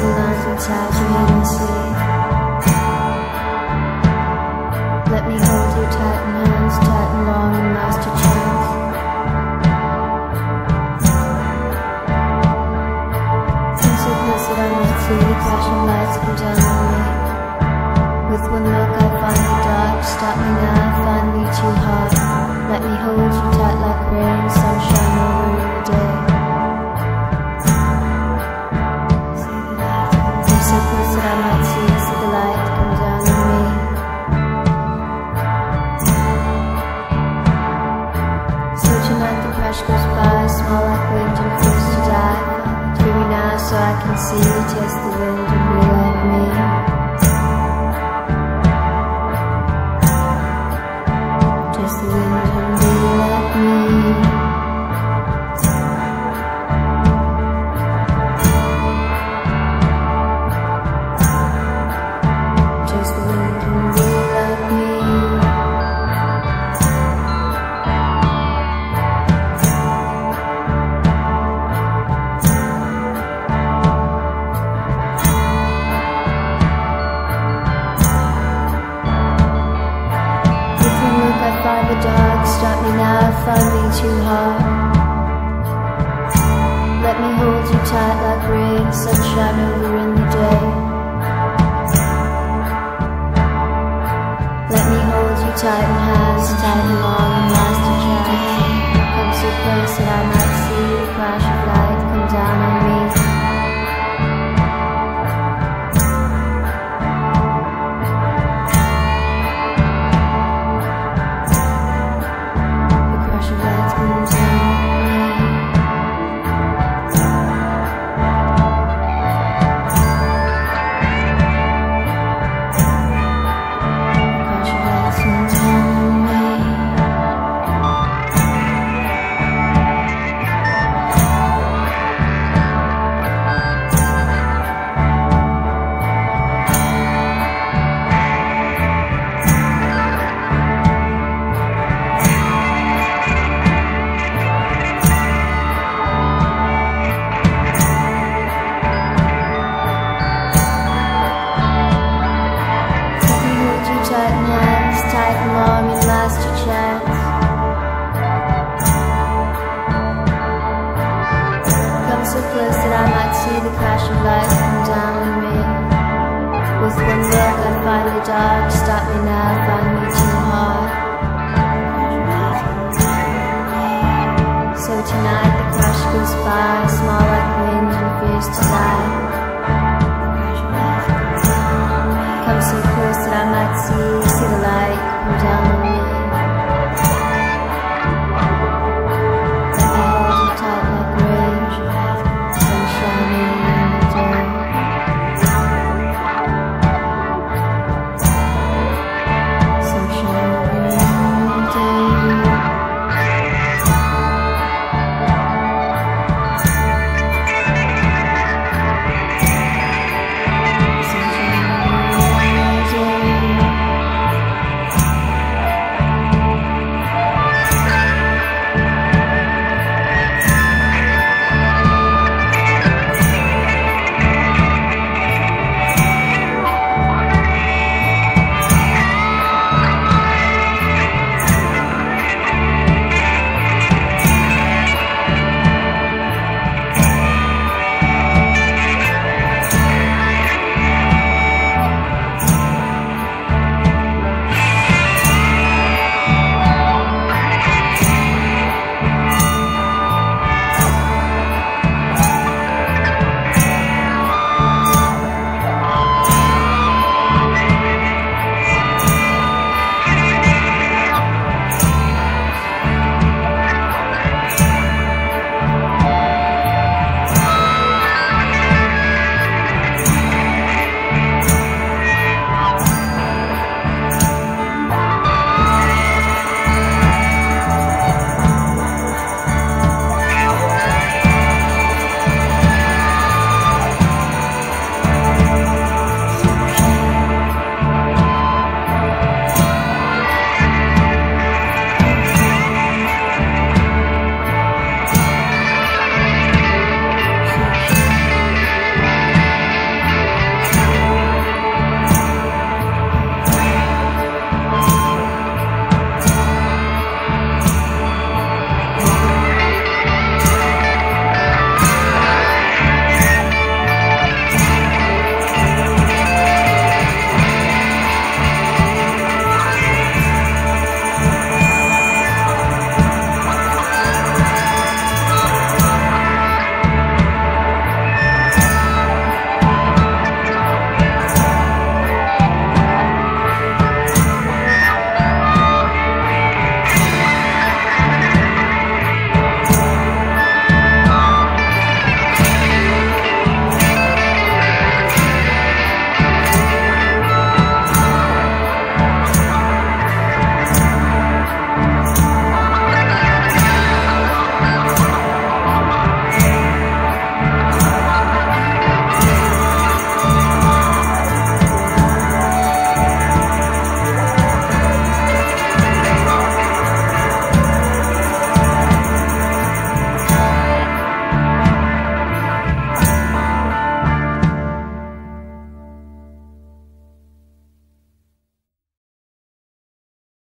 lungs inside your hidden sleep. Let me hold you tight in hands, tight and long and last your chance. In simplicity I might see the flashing lights come down on me. With one look I find the dark, stop me now, find me too hard. Let me hold you tight like rain, sunshine over the day. In simplicity I might see the light come down on me. So tonight the crash goes by, small like wind and feels to die. Hear me now so I can see you, taste the wind and be like me. Taste the wind and be like me. Taste the wind and be like me. Find the dark, stop me now, find me too hard. Let me hold you tight like rain, sunshine over in the day. Let me hold you tight in hands, tight and long and last a chance. Come so close that I might see the flash of light come down on me. Tight in hands, tight and long and last your chance. Come so close that I might see the crash of light come down on me. With one look I find the dark, stop me now, find me too hard. So tonight the crash goes by, small like wind and fears to die. Come so close that I might see the light come down.